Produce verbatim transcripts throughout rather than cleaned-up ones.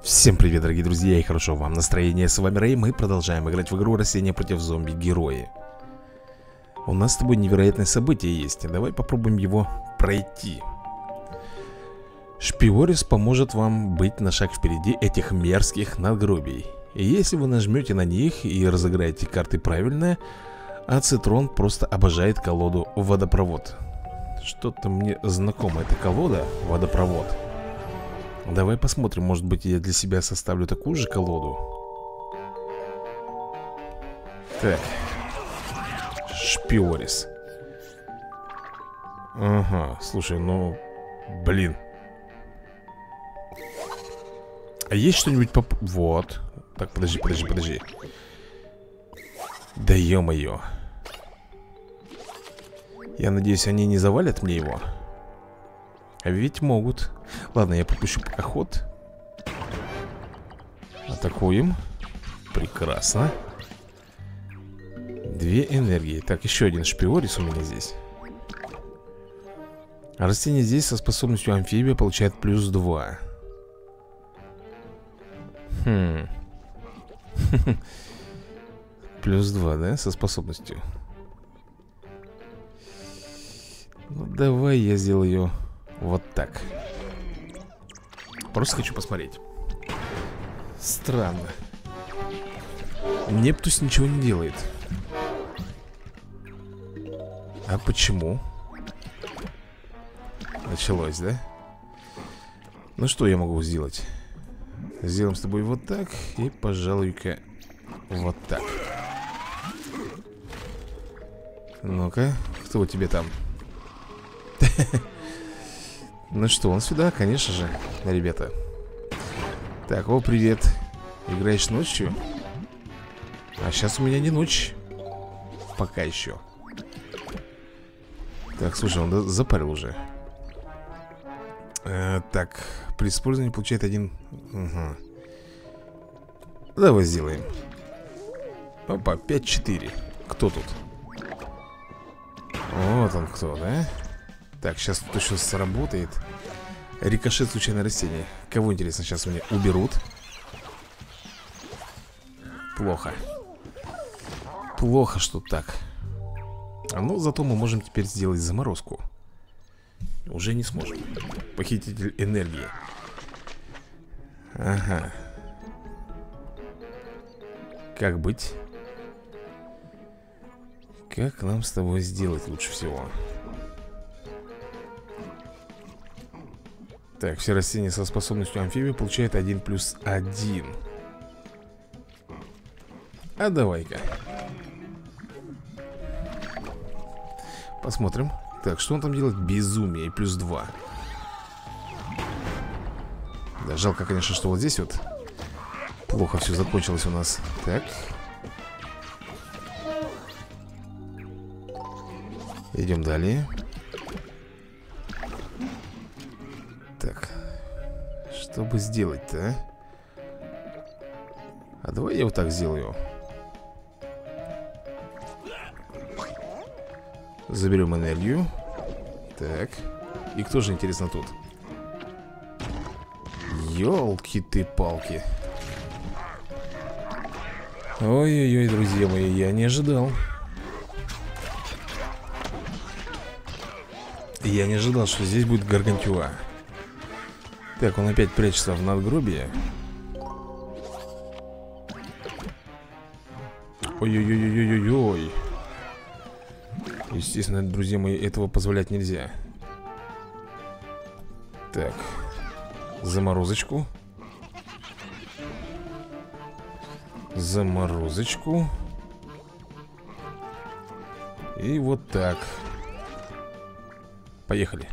Всем привет, дорогие друзья, и хорошо вам настроение. С вами Рэй, мы продолжаем играть в игру Растения против зомби-герои. У нас с тобой невероятное событие есть. Давай попробуем его пройти. Шпиорис поможет вам быть на шаг впереди этих мерзких надгробий. И если вы нажмете на них и разыграете карты правильно, Ацитрон просто обожает колоду Водопровод. Что-то мне знакомо эта колода Водопровод. Давай посмотрим, может быть, я для себя составлю такую же колоду. Так. Шпиорис. Ага, слушай, ну... Блин. А есть что-нибудь по... Вот. Так, подожди, подожди, подожди. Да ё-моё. Я надеюсь, они не завалят мне его. А ведь могут. Ладно, я пропущу пока ход. Атакуем. Прекрасно. Две энергии. Так, еще один шпиорис у меня здесь. А растение здесь со способностью амфибия получает плюс два. Хм. Плюс два, да? Со способностью. Ну, давай я сделаю ее вот так. Просто хочу посмотреть. Странно. Нептус ничего не делает. А почему? Началось, да? Ну что я могу сделать? Сделаем с тобой вот так. И, пожалуй-ка, вот так. Ну-ка, кто у тебя там? Ну что, он сюда, конечно же, ребята. Так, о, привет. Играешь ночью? А сейчас у меня не ночь. Пока еще. Так, слушай, он запарил уже. а, Так, при использовании получает один. Угу. Давай сделаем. Опа, пять-четыре. Кто тут? Вот он кто, да? Так, сейчас тут еще сработает. Рикошет, случайное растение. Кого, интересно, сейчас мне уберут? Плохо. Плохо, что так. А ну, зато мы можем теперь сделать заморозку. Уже не сможем. Похититель энергии. Ага. Как быть? Как нам с тобой сделать лучше всего? Так, все растения со способностью амфибия получают один плюс один. А давай-ка посмотрим. Так, что он там делает? Безумие, плюс два. Да, жалко, конечно, что вот здесь вот плохо все закончилось у нас. Так. Идем далее. Так. Что бы сделать-то, а? А давай я вот так сделаю. Заберем энергию. Так. И кто же, интересно, тут? Ёлки ты палки. Ой-ой-ой, друзья мои, я не ожидал. Я не ожидал, что здесь будет гаргантюа. Так, он опять прячется в надгробие. Ой-ой-ой-ой-ой-ой. Естественно, друзья мои, этого позволять нельзя. Так. Заморозочку. Заморозочку. И вот так. Поехали.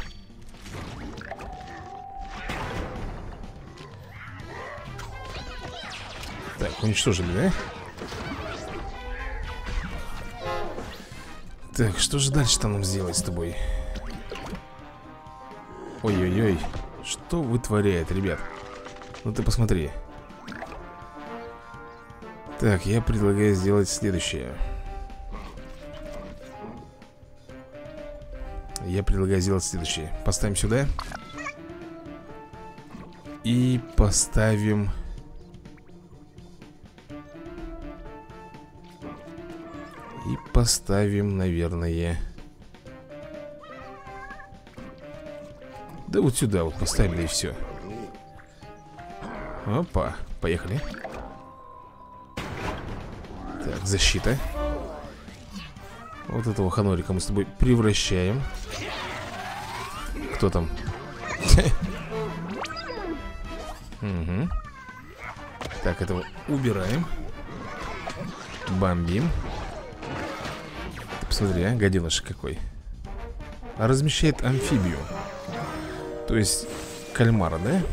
Так, уничтожили, да? Так, что же дальше-то нам сделать с тобой? Ой-ой-ой. Что вытворяет, ребят? Ну ты посмотри. Так, я предлагаю сделать следующее. Я предлагаю сделать следующее. Поставим сюда. И поставим поставим, наверное. Да вот сюда вот поставим, да и все. Опа, поехали. Так, защита. Вот этого ханорика мы с тобой превращаем. Кто там? Угу. Так, этого убираем. Бомбим. Ты посмотри, а, гаденыш какой. А размещает амфибию. То есть кальмара, да?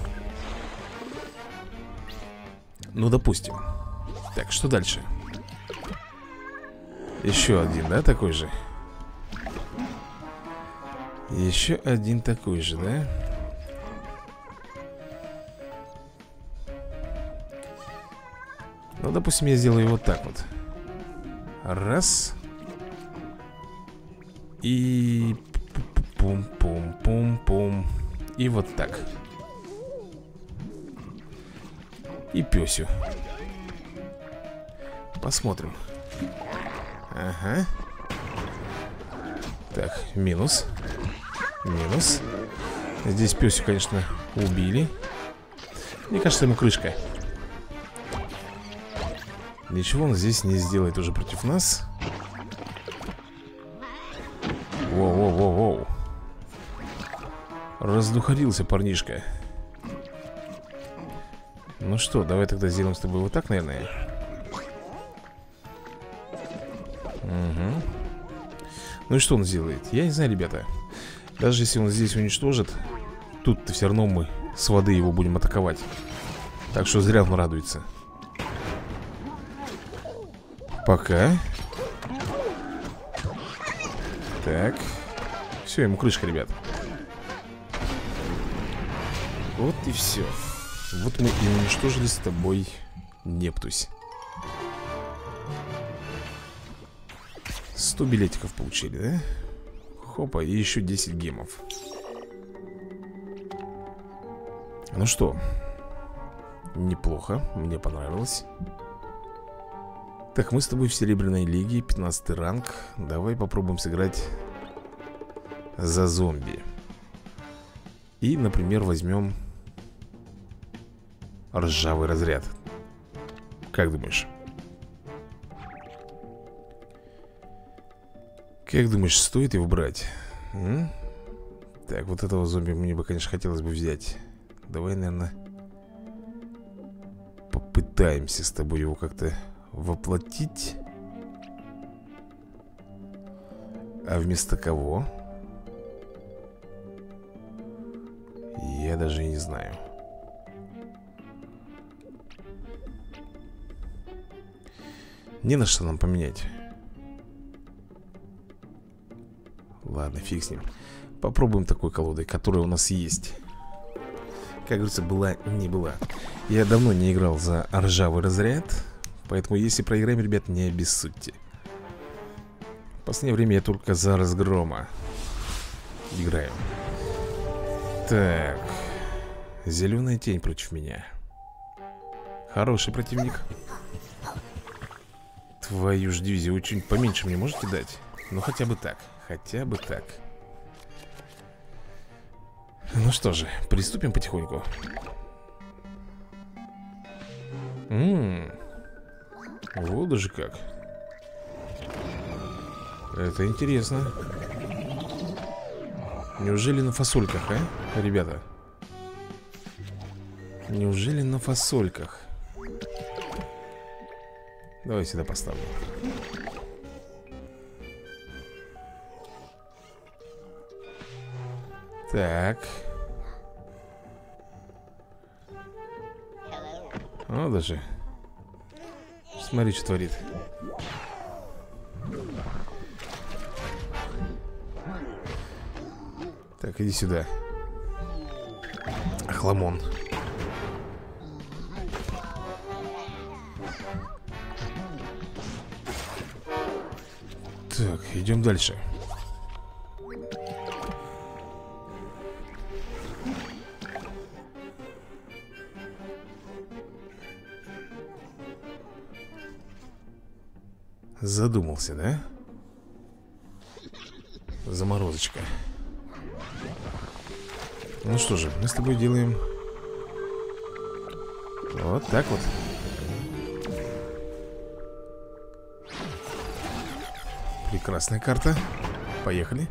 Ну, допустим. Так, что дальше? Еще один, да, такой же? Еще один такой же, да? Ну, допустим, я сделаю вот так вот. Раз. И... Пум-пум-пум-пум. И вот так. И пёсю. Посмотрим. Ага. Так, минус. Минус. Здесь пёсю, конечно, убили. Мне кажется, ему крышка. Ничего он здесь не сделает уже против нас. Воу-воу-воу-воу. Раздухарился парнишка. Ну что, давай тогда сделаем с тобой вот так, наверное. Угу. Ну и что он сделает? Я не знаю, ребята. Даже если он здесь уничтожит, тут-то все равно мы с воды его будем атаковать. Так что зря он радуется. Пока. Так. Все, ему крышка, ребят. Вот и все. Вот мы и уничтожили с тобой Нептусь. сто билетиков получили, да? Хопа, и еще десять гемов. Ну что, неплохо, мне понравилось. Так, мы с тобой в серебряной лиге, пятнадцатый ранг. Давай попробуем сыграть за зомби. И, например, возьмем ржавый разряд. Как думаешь? Как думаешь, стоит его брать? М? Так, вот этого зомби мне бы, конечно, хотелось бы взять. Давай, наверное, попытаемся с тобой его как-то воплотить. А вместо кого? Я даже не знаю. Не на что нам поменять. Ладно, фиг с ним. Попробуем такой колодой, которая у нас есть. Как говорится, была, не была. Я давно не играл за ржавый разряд. Поэтому, если проиграем, ребят, не обессудьте. В последнее время я только за разгрома играю. Так. Зеленая тень против меня. Хороший противник. Твою ж дивизию, вы что-нибудь поменьше мне можете дать? Ну, хотя бы так. Хотя бы так. Ну что же, приступим потихоньку. Ммм. Вот даже как. Это интересно. Неужели на фасольках, а, ребята? Неужели на фасольках? Давай сюда поставлю. Так. О, даже. Смотри, что творит. Так, иди сюда. Охламон. Так, идем дальше. Задумался, да? Заморозочка. Ну что же, мы с тобой делаем вот так вот. Прекрасная карта. Поехали.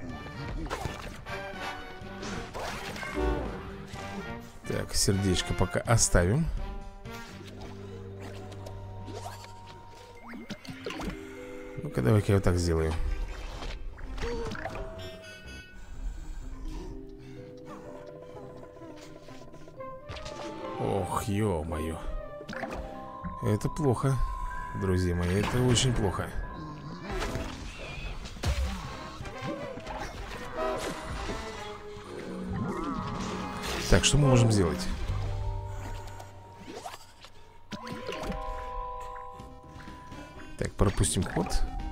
Так, сердечко пока оставим. Ну-ка, давай-ка я вот так сделаю. Ох, ё-моё. Это плохо, друзья мои, это очень плохо. Так, что мы можем сделать? Так, пропустим ход.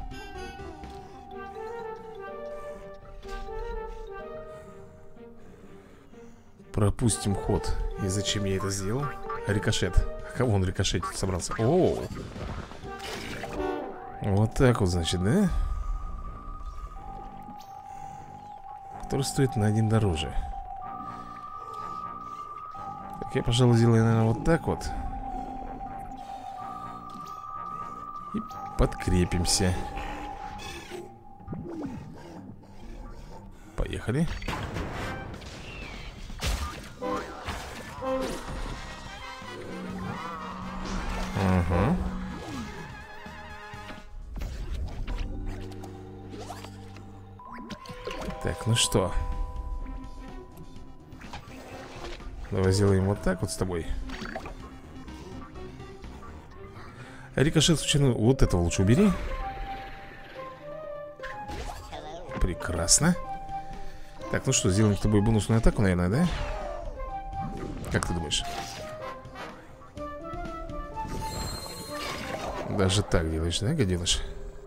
Пропустим ход. И зачем я это сделал? Рикошет. А кого он рикошетить собрался? О, вот так вот, значит, да? Который стоит на один дороже. Так, я, пожалуй, сделаю, наверное, вот так вот. И подкрепимся. Поехали. Угу. Так, ну что, давай сделаем вот так вот с тобой. Рикошет случайно. Вот этого лучше убери. Прекрасно. Так, ну что, сделаем с тобой бонусную атаку, наверное, да? Как ты думаешь? Даже так делаешь, да, гаденыш?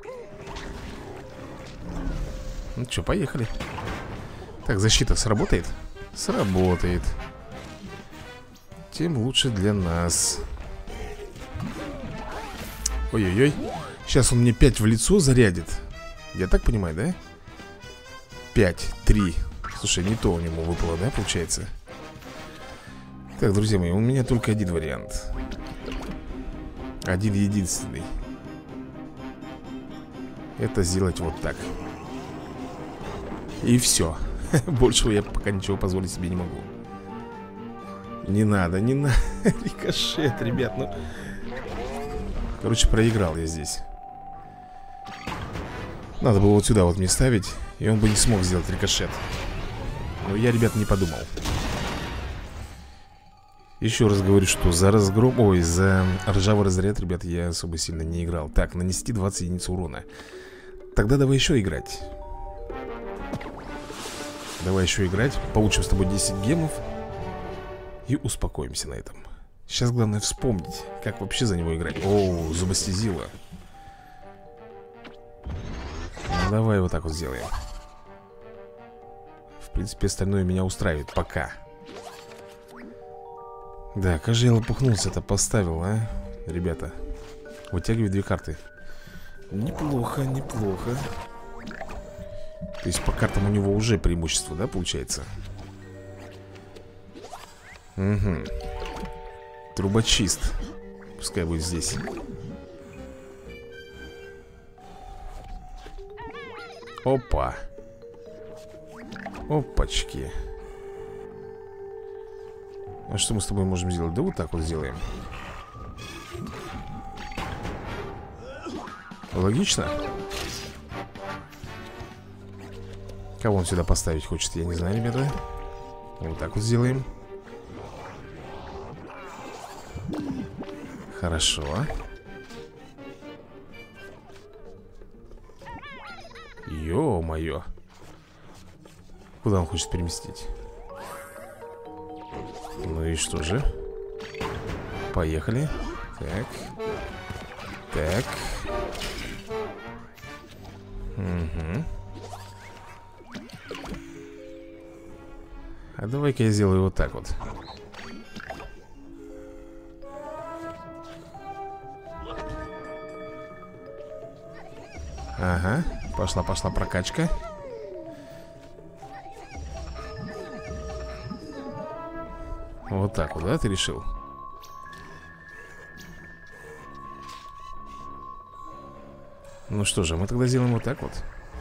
Ну что, поехали. Так, защита сработает? Сработает. Тем лучше для нас. Ой-ой-ой. Сейчас он мне пять в лицо зарядит. Я так понимаю, да? пять, три. Слушай, не то у него выпало, да, получается? Так, друзья мои, у меня только один вариант. Один единственный. Это сделать вот так. И все. Большего я пока ничего позволить себе не могу. Не надо, не надо. Рикошет, ребят, ну. Короче, проиграл я здесь. Надо было вот сюда вот мне ставить, и он бы не смог сделать рикошет. Но я, ребят, не подумал. Еще раз говорю, что за разгром... Ой, за ржавый разряд, ребят, я особо сильно не играл. Так, нанести двадцать единиц урона. Тогда давай еще играть. Давай еще играть. Получим с тобой десять гемов. И успокоимся на этом. Сейчас главное вспомнить, как вообще за него играть. О, зубостезила. Ну, давай вот так вот сделаем. В принципе, остальное меня устраивает пока. Да, как же я лопухнулся-то поставил, а? Ребята, вытягиваю две карты. Неплохо, неплохо. То есть по картам у него уже преимущество, да, получается? Угу. Трубочист. Пускай будет здесь. Опа. Опачки. А что мы с тобой можем сделать? Да вот так вот сделаем. Логично. Кого он сюда поставить хочет, я не знаю, ребята. Вот так вот сделаем. Хорошо. Ё-моё. Куда он хочет переместить? Ну и что же? Поехали. Так. Так. Угу. А давай-ка я сделаю вот так вот. Ага, пошла-пошла прокачка. Вот так вот, да, ты решил? Ну что же, мы тогда сделаем вот так вот.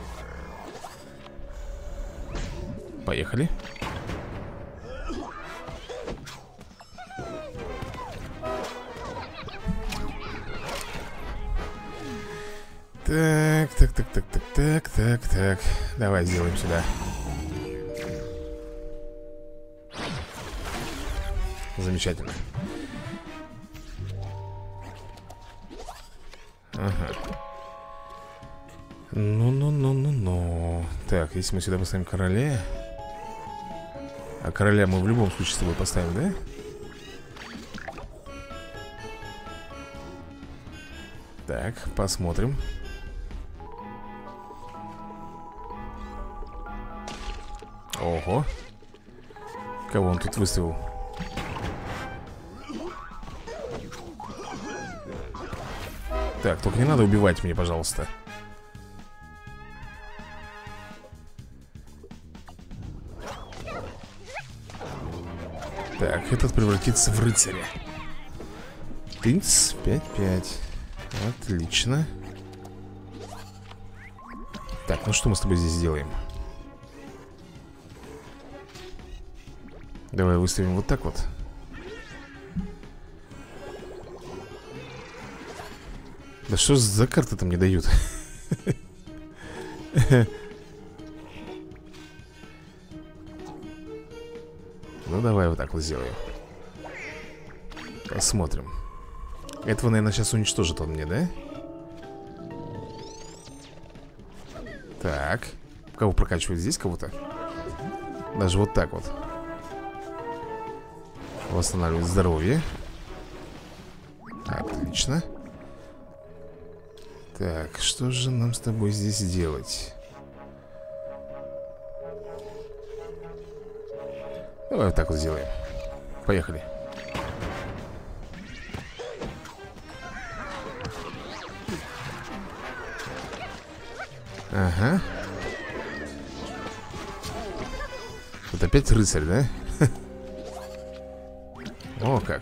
Поехали. Так, так, так, так, так, так, так, так. Давай сделаем сюда. Замечательно. Ага. Ну-ну-ну-ну-ну. Так, если мы сюда поставим короля. А короля мы в любом случае с тобой поставим, да? Так, посмотрим. Ого. Кого он тут выставил? Так, только не надо убивать меня, пожалуйста. Так, этот превратится в рыцаря. Тынц, пять пять. Отлично. Так, ну что мы с тобой здесь делаем? Давай выставим вот так вот. Да что за карты там не дают? Ну давай вот так вот сделаем. Посмотрим. Этого, наверное, сейчас уничтожит он мне, да? Так. Кого прокачивать здесь кого-то? Даже вот так вот. Восстанавливает здоровье. Отлично. Так, что же нам с тобой здесь делать? Давай вот так вот сделаем. Поехали. Ага. Тут опять рыцарь, да? О, как.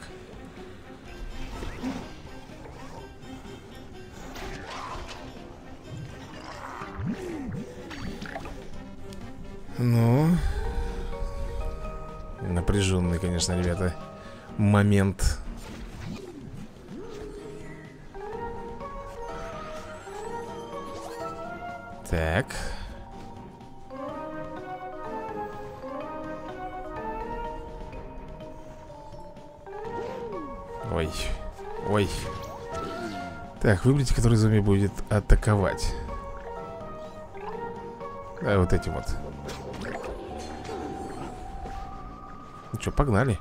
Ну, напряженный, конечно, ребята, момент. Так. Ой, ой. Так, выберите, который зомби будет атаковать. Да, вот этим вот. Ну что, погнали.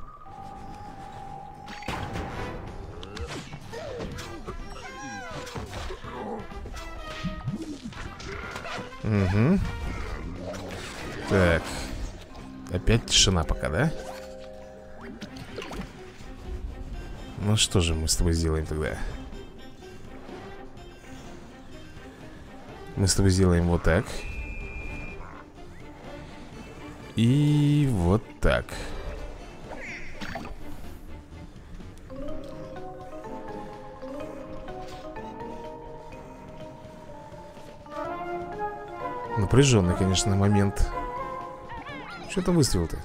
Угу. Так. Опять тишина пока, да? Ну что же мы с тобой сделаем тогда? Мы с тобой сделаем вот так. И вот так. Напряженный, конечно, момент. Что там выставил-то?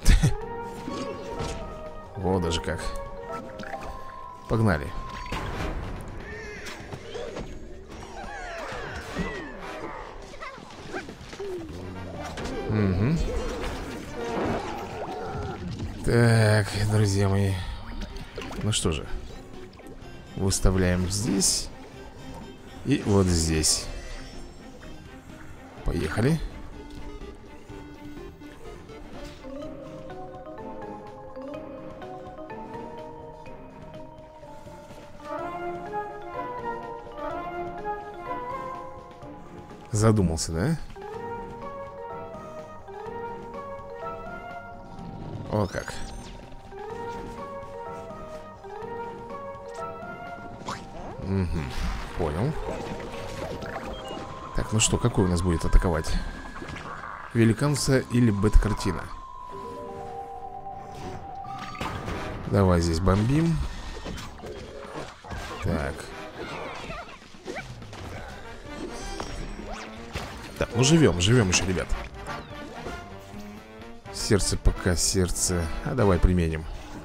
О, даже как. Погнали. Угу. Так, друзья мои. Ну что же. Выставляем здесь. И вот здесь. Поехали. Задумался, да? О, как. Угу, понял. Так, ну что, какой у нас будет атаковать? Великанца или бета-картина? Давай здесь бомбим. Так. Так, ну живем, живем еще, ребят. Сердце пока, сердце. А давай применим.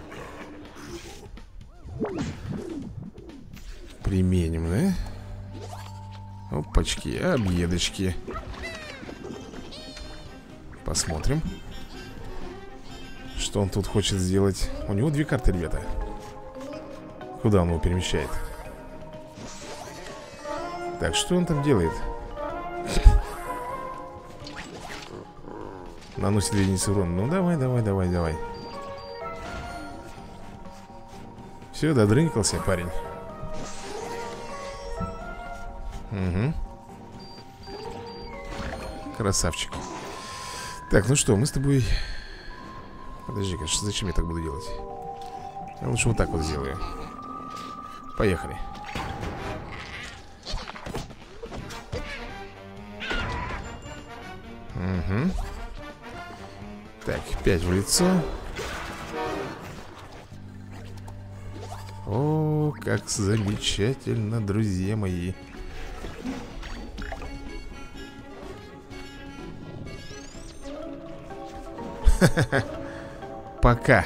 Применим, да? Опачки, объедочки. Посмотрим, что он тут хочет сделать. У него две карты, ребята. Куда он его перемещает? Так, что он там делает? Наносит две единицы урона. Ну давай, давай, давай, давай. Все, додрынкался парень. Угу. Красавчик. Так, ну что, мы с тобой... Подожди-ка, зачем я так буду делать? Я лучше вот так вот сделаю. Поехали. Угу. Так, пять в лицо. О, как замечательно, друзья мои. Пока.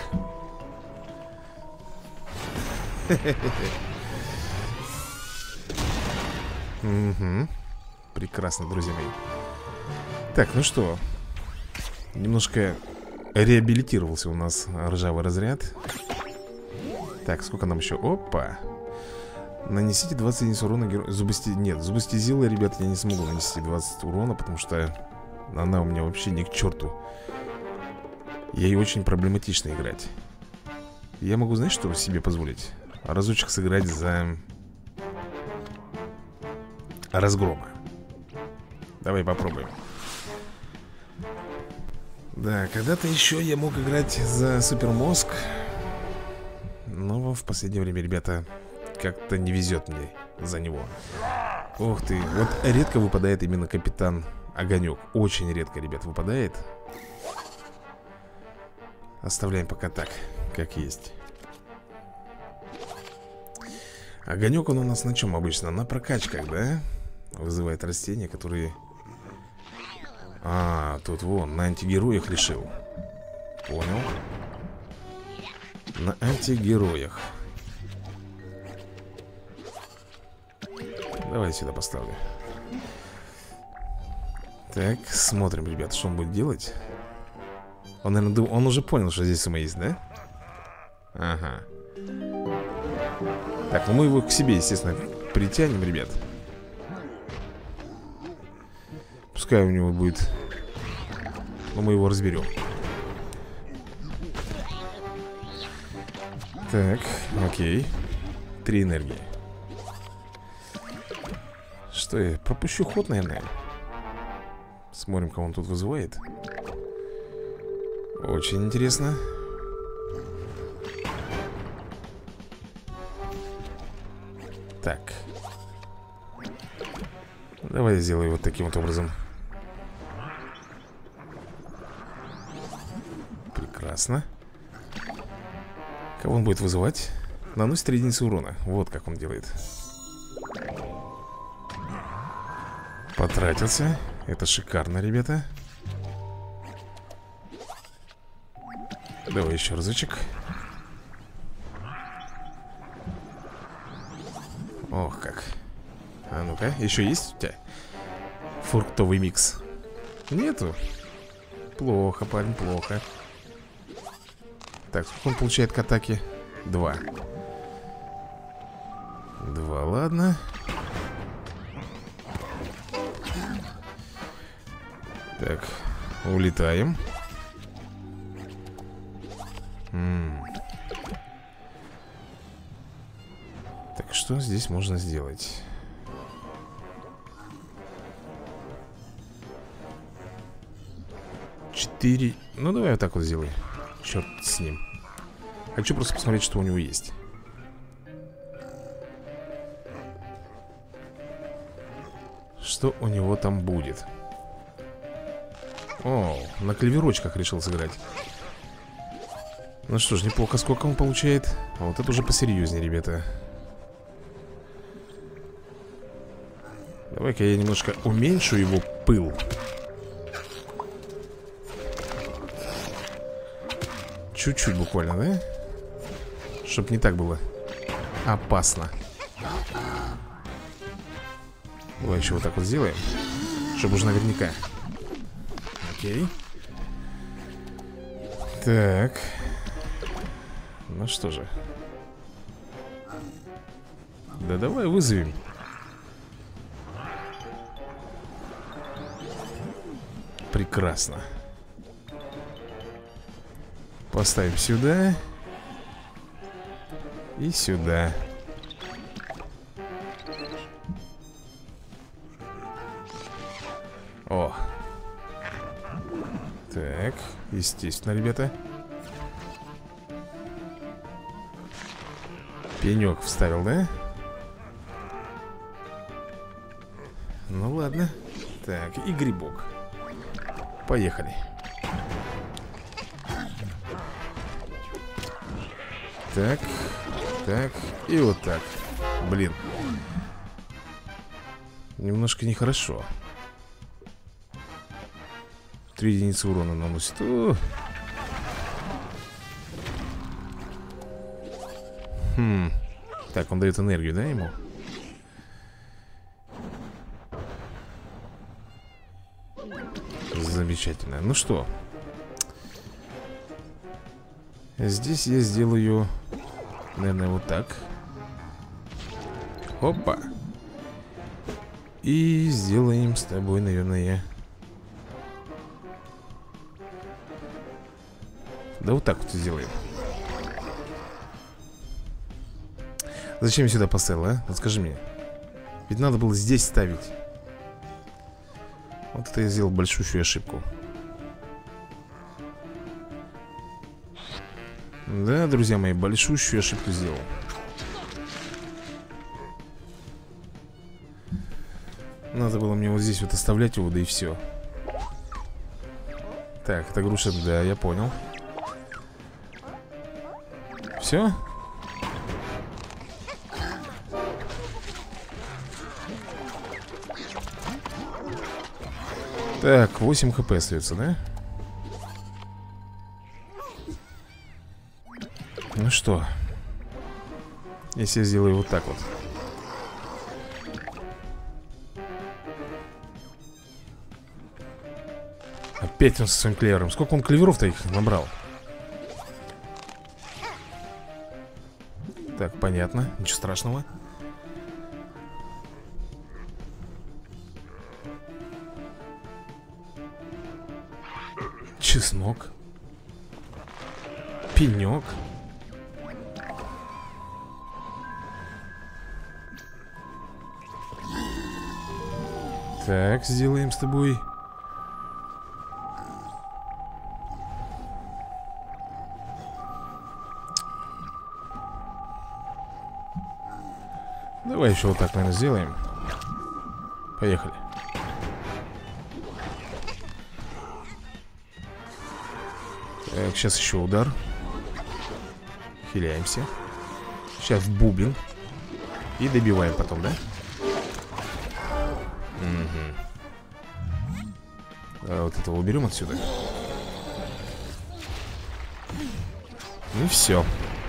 Угу. Прекрасно, друзья мои. Так, ну что, немножко реабилитировался у нас ржавый разряд. Так, сколько нам еще? Опа. Нанесите двадцать единиц урона герою. Зубости... Нет, зубостезилы, ребят, я не смогу нанести двадцать урона, потому что она у меня вообще ни к черту. Ей очень проблематично играть. Я могу, знаешь, что себе позволить? Разочек сыграть за разгрома. Давай попробуем. Да, когда-то еще я мог играть за супермозг. Но в последнее время, ребята, как-то не везет мне за него. Ух ты, вот редко выпадает именно капитан Огонек. Очень редко, ребят, выпадает. Оставляем пока так, как есть. Огонек он у нас на чем обычно? На прокачках, да? Вызывает растения, которые... А, тут вон, на антигероях решил. Понял. На антигероях. Давай сюда поставлю. Так, смотрим, ребят, что он будет делать. Он, наверное, дум... он уже понял, что здесь сума есть, да? Ага. Так, ну мы его к себе, естественно, притянем, ребят. Пускай у него будет... Но мы его разберем. Так, окей. Три энергии. Что я? Пропущу ход, наверное. Смотрим, кого он тут вызывает. Очень интересно. Так. Давай я сделаю вот таким вот образом. Прекрасно. Кого он будет вызывать? Наносит три единицы урона. Вот как он делает. Потратился. Это шикарно, ребята. Давай еще разочек. Ох, как. А ну-ка, еще есть у тебя фруктовый микс? Нету? Плохо, парень, плохо. Так, сколько он получает к атаке? Два. Два, ладно. Так, улетаем. М-м. Так, что здесь можно сделать? Четыре. Ну, давай вот так вот сделай. Черт с ним. Хочу просто посмотреть, что у него есть. Что у него там будет? О, на клеверочках решил сыграть. Ну что ж, неплохо, сколько он получает. А вот это уже посерьезнее, ребята. Давай-ка я немножко уменьшу его пыл. Чуть-чуть буквально, да? Чтоб не так было опасно. Давай еще вот так вот сделаем, чтобы уже наверняка. Окей. Так. Ну что же. Да давай вызовем. Прекрасно. Поставим сюда. И сюда. О. Так, естественно, ребята. Пенек вставил, да? Ну ладно. Так, и грибок. Поехали. Так, так, и вот так. Блин. Немножко нехорошо. Три единицы урона наносит. О! Хм. Так, он дает энергию, да, ему? Замечательно. Ну что? Здесь я сделаю, наверное, вот так. Опа. И сделаем с тобой, наверное, да вот так вот сделаем. Зачем я сюда поставил, а? Вот скажи мне. Ведь надо было здесь ставить. Вот это я сделал большущую ошибку. Да, друзья мои, большущую ошибку сделал. Надо было мне вот здесь вот оставлять его, да и все. Так, это груша, да, я понял. Все? Так, восемь хп остается, да? Ну что, если я сделаю вот так вот. Опять он со своим клевером. Сколько он клеверов-то их набрал? Так, понятно, ничего страшного. Чеснок. Пенек. Так, сделаем с тобой. Давай еще вот так, наверное, сделаем. Поехали. Так, сейчас еще удар. Хиляемся. Сейчас в бубен. И добиваем потом, да? Угу. А вот этого уберем отсюда. Ну и все.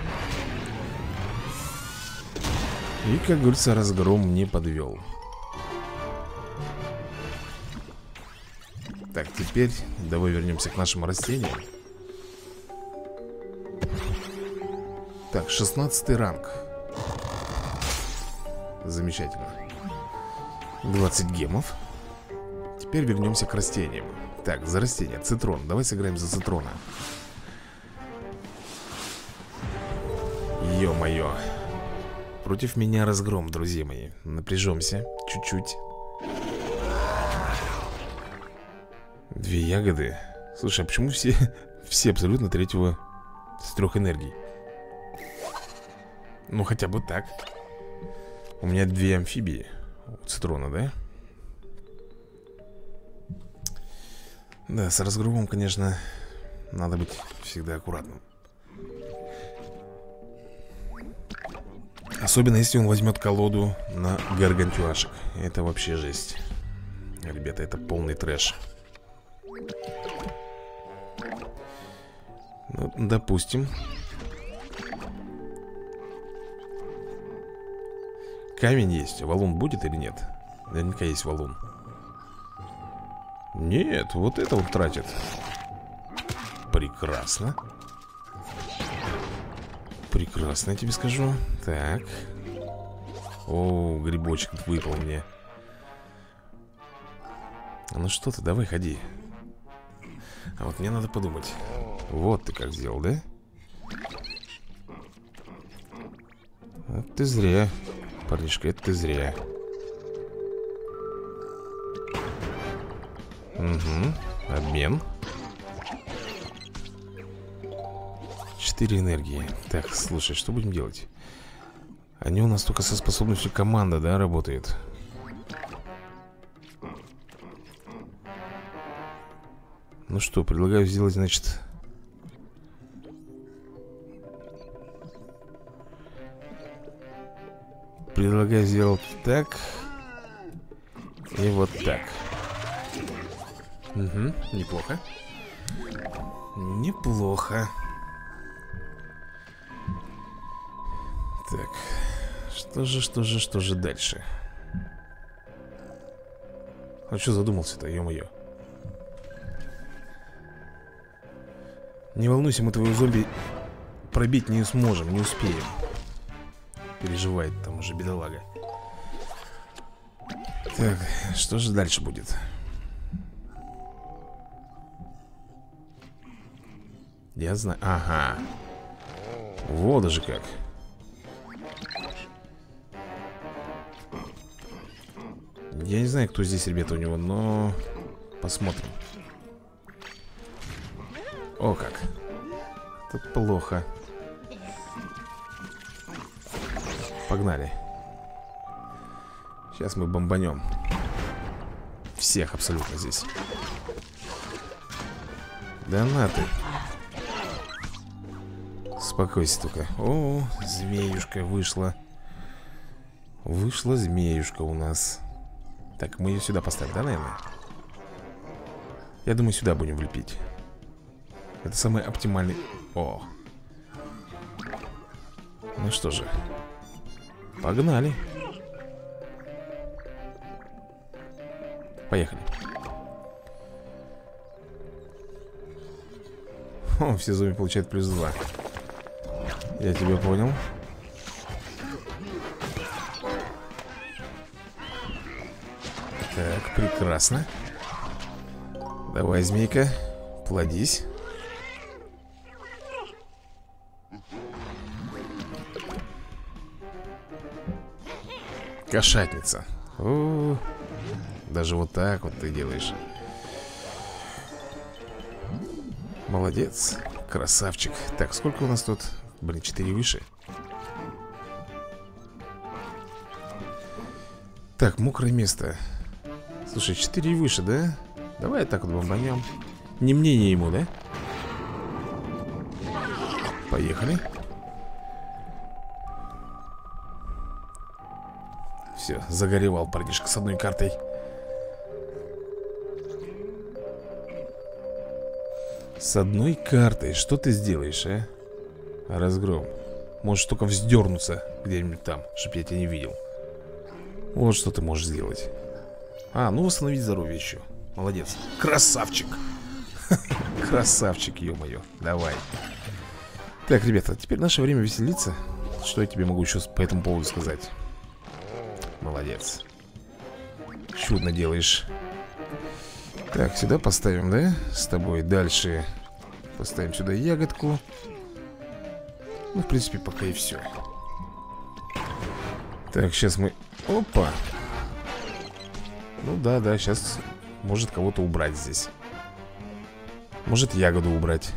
И, как говорится, разгром не подвел. Так, теперь давай вернемся к нашим растениям. Так, шестнадцатый ранг. Замечательно. двадцать гемов. Теперь вернемся к растениям. Так, за растения, цитрон. Давай сыграем за цитрона. Ё-моё. Против меня разгром, друзья мои. Напряжемся чуть-чуть. Две ягоды. Слушай, а почему все, все абсолютно третьего с трех энергий? Ну, хотя бы так. У меня две амфибии у цитрона, да? Да, с разгромом, конечно, надо быть всегда аккуратным. Особенно если он возьмет колоду на гаргантюашек. Это вообще жесть. Ребята, это полный трэш. Ну, допустим. Камень есть. Валун будет или нет? Наверняка есть валун. Нет, вот это он тратит. Прекрасно. Прекрасно, я тебе скажу. Так. О, грибочек выпал мне. Ну что ты, давай ходи. А вот мне надо подумать. Вот ты как сделал, да? Это ты зря, парнишка, это ты зря. Угу, обмен. Четыре энергии. Так, слушай, что будем делать? Они у нас только со способностью команда, да, работают. Ну что, предлагаю сделать, значит... Предлагаю сделать так. И вот так. Угу, неплохо. Неплохо. Так. Что же, что же, что же дальше? А что задумался-то, ё-моё? Не волнуйся, мы твою зомби пробить не сможем, не успеем. Переживает там уже бедолага. Так, что же дальше будет? Я знаю, ага. Вот даже как. Я не знаю, кто здесь, ребята, у него, но... Посмотрим. О как. Это плохо. Погнали. Сейчас мы бомбанем всех абсолютно здесь. Да на ты. Успокойся только. О, змеюшка вышла. Вышла змеюшка у нас. Так, мы ее сюда поставим, да, наверное? Я думаю, сюда будем влепить. Это самый оптимальный... О. Ну что же. Погнали. Поехали. О, все зомби получают плюс два. Я тебя понял. Так, прекрасно. Давай, змейка, плодись. Кошатница. О, даже вот так вот ты делаешь. Молодец, красавчик. Так, сколько у нас тут? Блин, четыре выше. Так, мокрое место. Слушай, четыре выше, да? Давай так вот бомбанем. Не мне, не ему, да? Поехали. Все, загоревал парнишка с одной картой. С одной картой. Что ты сделаешь, а? Разгром. Можешь только вздернуться где-нибудь там, чтоб я тебя не видел. Вот что ты можешь сделать. А, ну восстановить здоровье еще. Молодец. Красавчик. Красавчик, ё-моё. Давай. Так, ребята, теперь наше время веселиться. Что я тебе могу еще по этому поводу сказать? Молодец. Чудно делаешь. Так, сюда поставим, да? С тобой. Дальше поставим сюда ягодку. Ну, в принципе, пока и все. Так, сейчас мы... Опа. Ну да, да, сейчас может кого-то убрать здесь. Может ягоду убрать.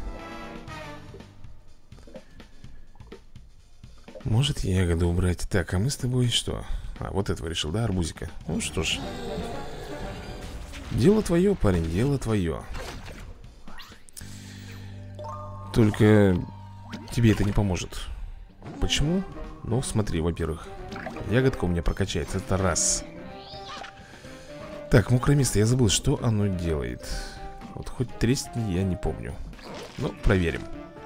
Может ягоду убрать. Так, а мы с тобой что? А, вот этого решил, да, арбузика? Ну что ж. Дело твое, парень, дело твое. Только тебе это не поможет. Почему? Ну, смотри, во-первых, ягодка у меня прокачается. Это раз. Так, мокрое место. Я забыл, что оно делает. Вот хоть тресни, я не помню. Ну, проверим.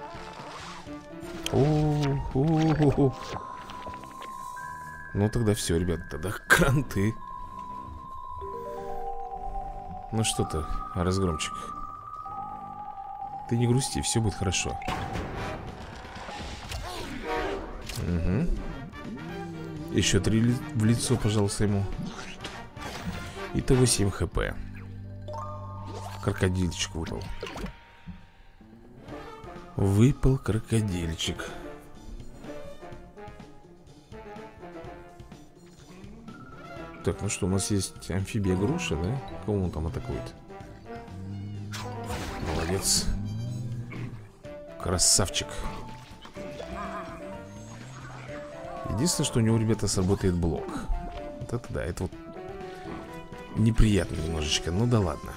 О-о-о-о-о. Ну, тогда все, ребят. Тогда кранты. Ну что ты, разгромчик. Ты не грусти, все будет хорошо. Угу. Еще три ли в лицо, пожалуйста, ему. Итого семь хп. Крокодильчик выпал. Выпал крокодильчик. Так, ну что, у нас есть амфибия груша, да? Кого он там атакует? Молодец. Красавчик. Единственное, что у него, ребята, сработает блок. Вот это да, это вот неприятно немножечко, ну да ладно.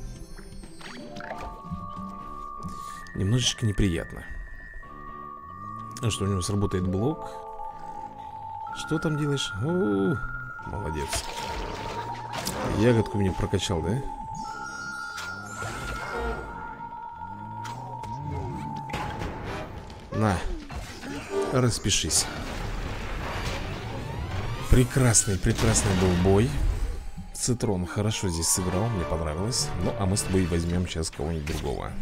Немножечко неприятно. А что, у него сработает блок? Что там делаешь? О-о-о, молодец. Ягодку мне прокачал, да? На, распишись. Прекрасный, прекрасный был бой. Цитрон хорошо здесь сыграл, мне понравилось. Ну, а мы с тобой возьмем сейчас кого-нибудь другого.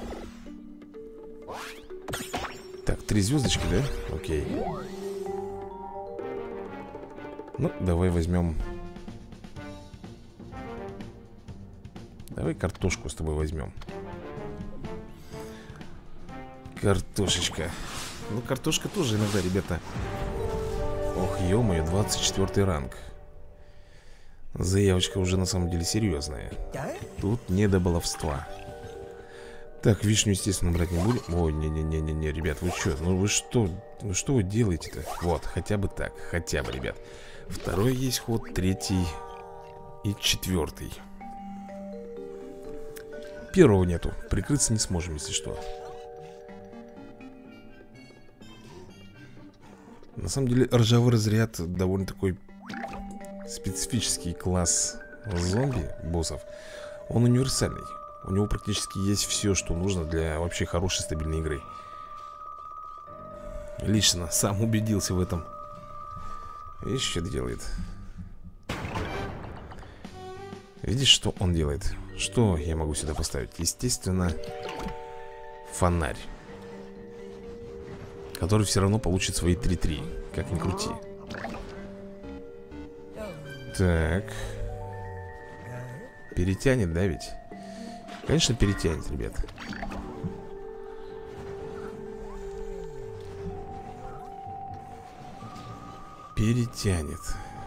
Так, три звездочки, да? Окей. Ну, давай возьмем. Давай картошку с тобой возьмем. Картошечка. Ну, картошка тоже иногда, ребята. Ох, ё-моё, двадцать четвёртый ранг. Заявочка уже на самом деле серьезная. Тут не до баловства. Так, вишню, естественно, брать не будем. Ой, не-не-не-не-не, ребят, вы что? Ну вы что? Ну что вы делаете-то? Вот, хотя бы так, хотя бы, ребят. Второй есть ход, третий и четвертый. Первого нету, прикрыться не сможем, если что. На самом деле, ржавый разряд довольно такой специфический класс зомби, боссов. Он универсальный. У него практически есть все, что нужно для вообще хорошей стабильной игры. Лично сам убедился в этом. Видишь, что это делает? Видишь, что он делает? Что я могу сюда поставить? Естественно, фонарь, который все равно получит свои три-три, как ни крути. Так. Перетянет, да ведь? Конечно, перетянет, ребят. Перетянет.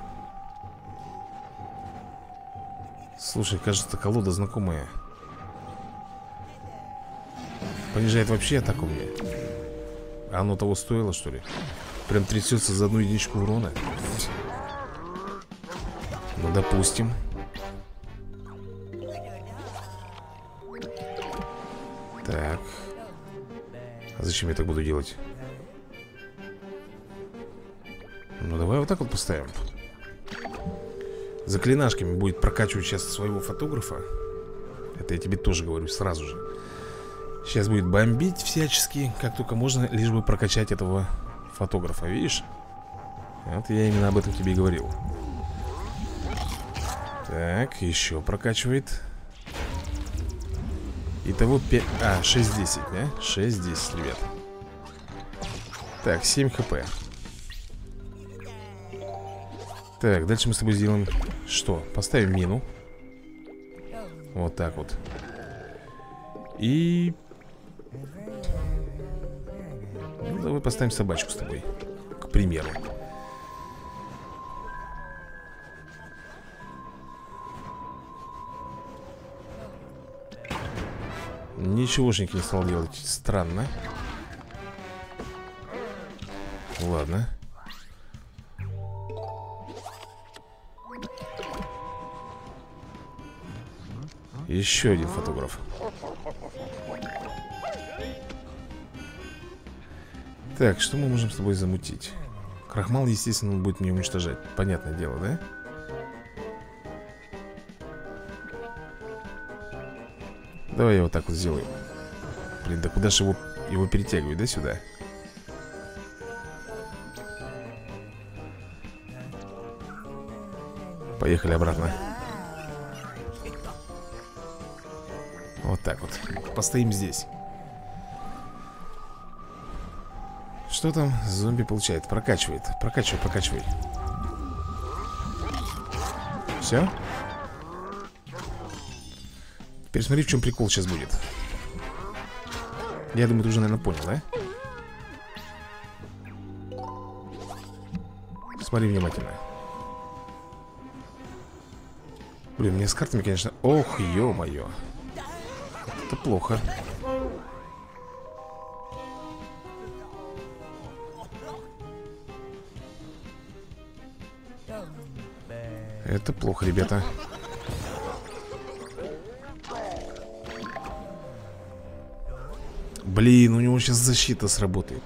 Слушай, кажется, колода знакомая. Понижает вообще атаку мне. А оно того стоило, что ли? Прям трясется за одну единичку урона. Ну, допустим. Так. А зачем я так буду делать? Ну, давай вот так вот поставим. Заклинашками будет прокачивать сейчас своего фотографа. Это я тебе тоже говорю сразу же. Сейчас будет бомбить всячески, как только можно, лишь бы прокачать этого фотографа, видишь? Вот я именно об этом тебе и говорил. Так, еще прокачивает. Итого пять... А, шесть десять, да? шесть десять, ребят. Так, семь хп. Так, дальше мы с тобой сделаем... Что? Поставим мину. Вот так вот. И... Ну, давай поставим собачку с тобой, к примеру. Ничегошеньки не стал делать. Странно. Ладно. Еще один фотограф. Так, что мы можем с тобой замутить? крахмал, естественно, он будет меня уничтожать. Понятное дело, да? Давай я вот так вот сделаю. Блин, да куда же его, его перетягивать, да, сюда? Поехали обратно. Вот так вот. Постоим здесь. Что там зомби получает? Прокачивает. Прокачивай, прокачивай. Все? Теперь смотри, в чем прикол сейчас будет. Я думаю, ты уже, наверное, понял, да? Смотри внимательно. Блин, мне с картами, конечно... Ох, ё-моё. Это плохо. Это плохо, ребята. Блин, у него сейчас защита сработает.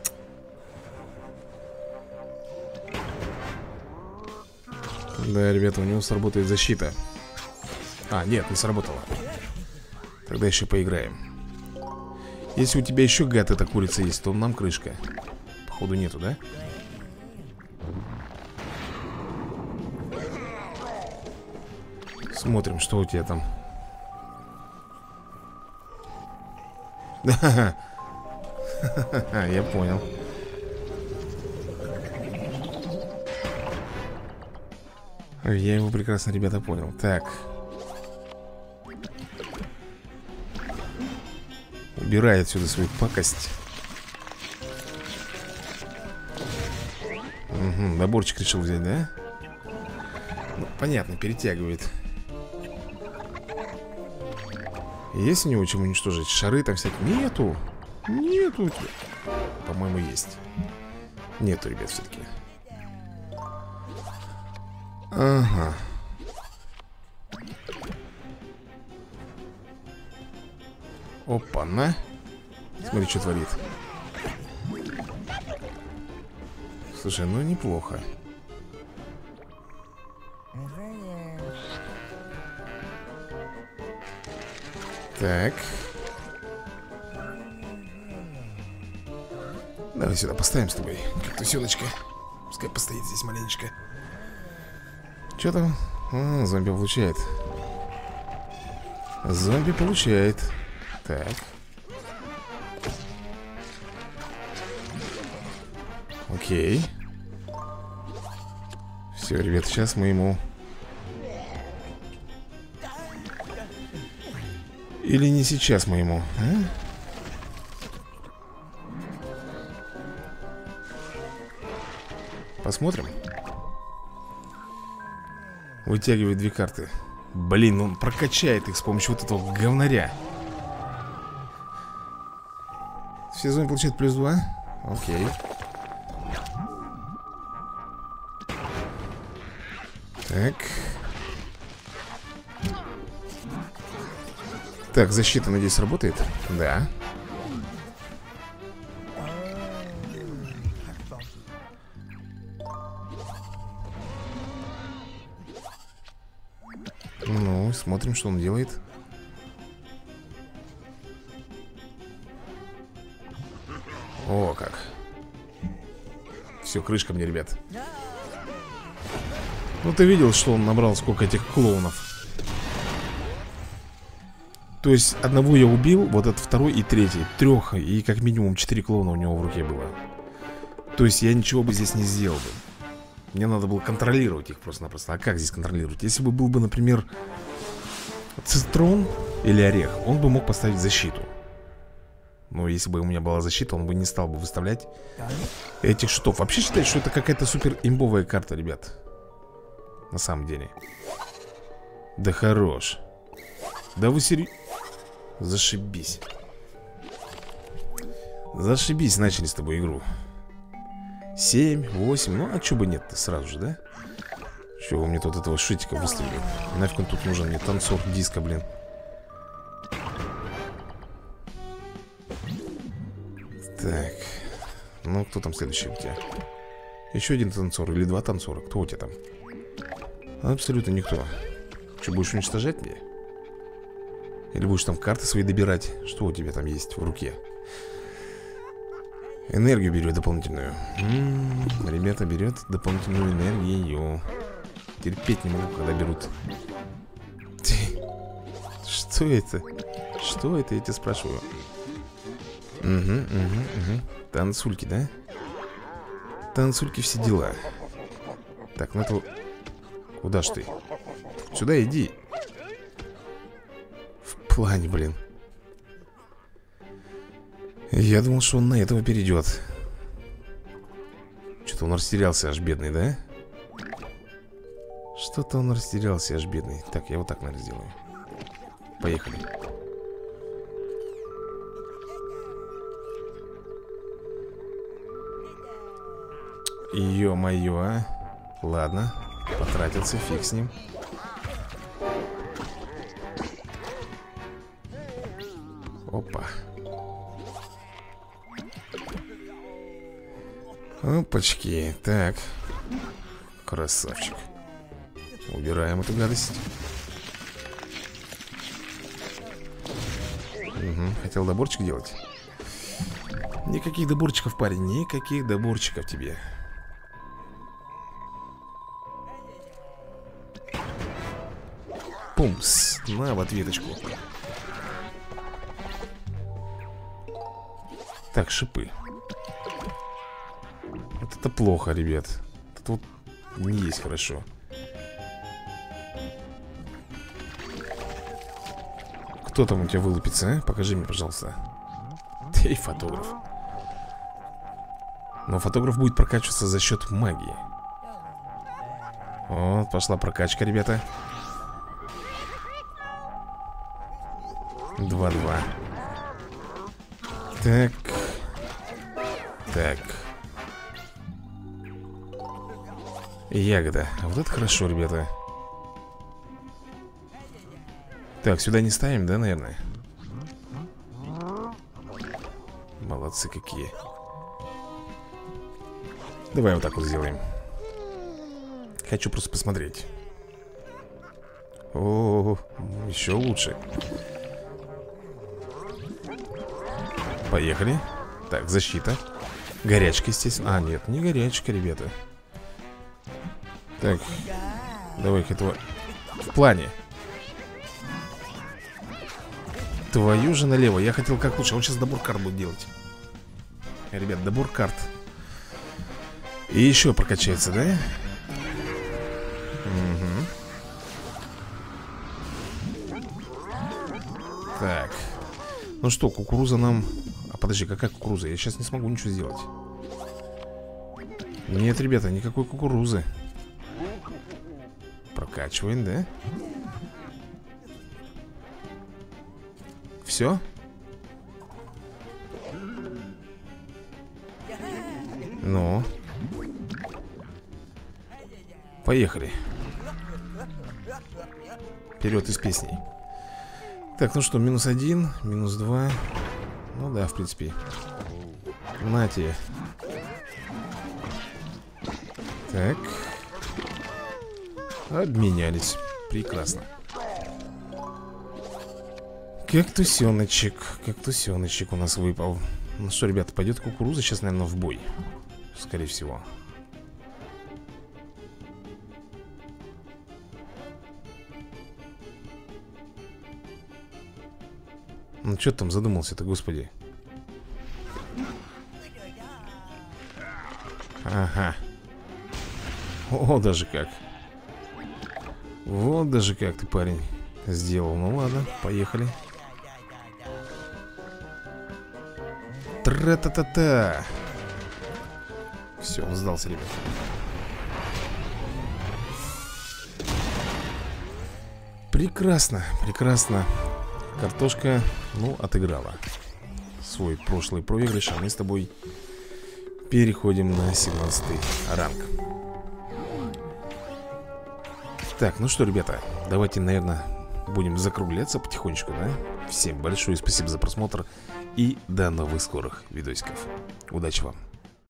Да, ребята, у него сработает защита. А, нет, не сработала. Тогда еще поиграем. Если у тебя еще, гад, эта курица есть, то нам крышка. Походу нету, да? Смотрим, что у тебя там. Я понял. Я его прекрасно, ребята, понял. Так. Убирай отсюда свою пакость. Угу, наборчик решил взять, да? Ну, понятно, перетягивает. Есть у него чем уничтожить? Шары там всякие? Нету. Нету. По-моему, есть. Нету, ребят, все-таки. Ага. Опа-на. Смотри, что творит. Слушай, ну неплохо. Так. Давай сюда поставим с тобой кактусёночка. Пускай постоит здесь маленечко. Что там? А, зомби получает. Зомби получает. Так. Окей. Все, ребят, сейчас мы ему... Или не сейчас мы ему, а? Посмотрим. Вытягивает две карты. Блин, он прокачает их с помощью вот этого говнаря. Все зомби получают плюс два. Окей. Так. Так, защита, надеюсь, работает? Да. Ну, смотрим, что он делает. О, как. Все, крышка мне, ребят. Ну, ты видел, что он набрал, сколько этих клоунов. То есть одного я убил, вот этот второй и третий. Трех, и как минимум четыре клоуна у него в руке было. То есть я ничего бы здесь не сделал бы. Мне надо было контролировать их просто-напросто. А как здесь контролировать? Если бы был бы, например, цитрон или орех, он бы мог поставить защиту. Но если бы у меня была защита, он бы не стал бы выставлять этих шутов. Вообще считаю, что это какая-то супер имбовая карта, ребят. На самом деле. Да хорош. Да вы серьезно? Зашибись. Зашибись, начали с тобой игру. Семь, восемь, ну а чё бы нет-то сразу же, да? Чё вы мне тут этого шитика выставили? Нафиг он тут нужен, мне танцор диска, блин. Так. Ну, кто там следующий у тебя? Еще один танцор или два танцора. Кто у тебя там? Абсолютно никто. Что, будешь уничтожать меня? Или будешь там карты свои добирать? Что у тебя там есть в руке? Энергию берет дополнительную. М-м, ребята, берет дополнительную энергию. Терпеть не могу, когда берут. Что это? Что это, я тебя спрашиваю? Угу, угу, угу. Танцульки, да? Танцульки, все дела. Так, ну это... Куда ж ты? Сюда иди. В плане, блин. Я думал, что он на этого перейдет. Что-то он растерялся аж, бедный, да? Что-то он растерялся аж, бедный. Так, я вот так, наверное, сделаю. Поехали. Ё-моё, а. Ладно, потратился, фиг с ним. Опа. Опачки, так. Красавчик. Убираем эту гадость. Угу, хотел доборчик делать. Никаких доборчиков, парень, никаких доборчиков тебе. Пумс, на в ответочку. Так, шипы. Вот это плохо, ребят. Это вот не есть хорошо. Кто там у тебя вылупится, а? Покажи мне, пожалуйста. Ты фотограф. Но фотограф будет прокачиваться за счет магии. Вот, пошла прокачка, ребята. Два-два. Так. Так. Ягода. А вот это хорошо, ребята. Так, сюда не ставим, да, наверное? Молодцы какие. Давай вот так вот сделаем. Хочу просто посмотреть. О, еще лучше. Поехали. Так, защита. Горячка, естественно. А, нет, не горячка, ребята. Так, давай-ка этого в плане. Твою же налево. Я хотел как лучше. Он сейчас добор карт будет делать. Ребят, добор карт. И еще прокачается, да? Угу. Так. Ну что, кукуруза нам... А подожди, какая кукуруза? Я сейчас не смогу ничего сделать. Нет, ребята, никакой кукурузы. Прокачиваем, да? Все? Ну. Поехали. Вперед из песней. Так, ну что, минус один, минус два. Ну да, в принципе. На тебе. Так. Обменялись. Прекрасно. Кактусеночек. Кактусеночек у нас выпал. Ну что, ребята, пойдет кукуруза сейчас, наверное, в бой. Скорее всего. Ну что ты там задумался-то, господи? Ага. О, даже как. Вот даже как ты, парень, сделал. Ну ладно, поехали. Тра-та-та-та. Все, он сдался, ребят. Прекрасно, прекрасно. Картошка, ну, отыграла свой прошлый проигрыш. А мы с тобой переходим на семнадцатый ранг. Так, ну что, ребята, давайте, наверное, будем закругляться потихонечку, да? Всем большое спасибо за просмотр и до новых скорых видосиков. Удачи вам!